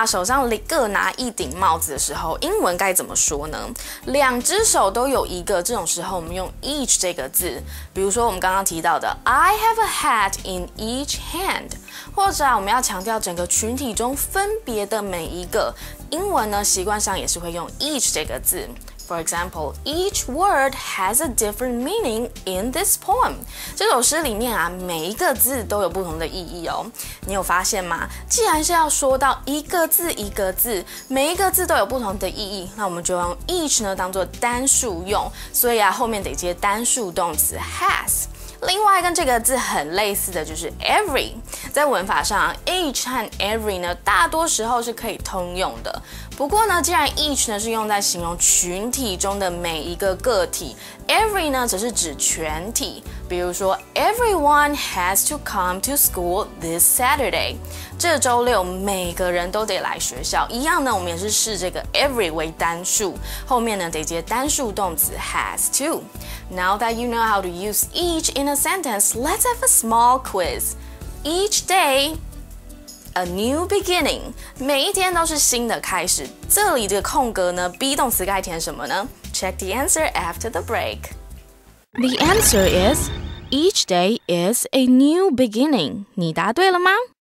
手上各拿一顶帽子的时候，英文该怎么说呢？两只手都有一个，这种时候我们用 each 这个字。比如说我们刚刚提到的 I have a hat in each hand， 或者我们要强调整个群体中分别的每一个，英文呢习惯上也是会用 each 这个字。For example, each word has a different meaning in this poem. 这首诗里面啊，每一个字都有不同的意义哦。你有发现吗？既然是要说到一个字一个字，每一个字都有不同的意义，那我们就用 each 呢当做单数用，所以啊后面得接单数动词 has。另外跟这个字很类似的就是 every， 在文法上 each 和 every 呢大多时候是可以通用的。不过呢，既然 each 呢是用在形容群体中的每一个个体 ，every 呢则是指全体。比如说 ，Everyone has to come to school this Saturday。这周六每个人都得来学校。一样呢，我们也是视这个 every 为单数，后面呢得接单数动词 has to。Now that you know how to use each in a sentence, let's have a small quiz. Each day.A new beginning， 每一天都是新的开始。这里这个空格呢 ，be 动词该填什么呢 ？Check the answer after the break. The answer is each day is a new beginning. 你答对了吗？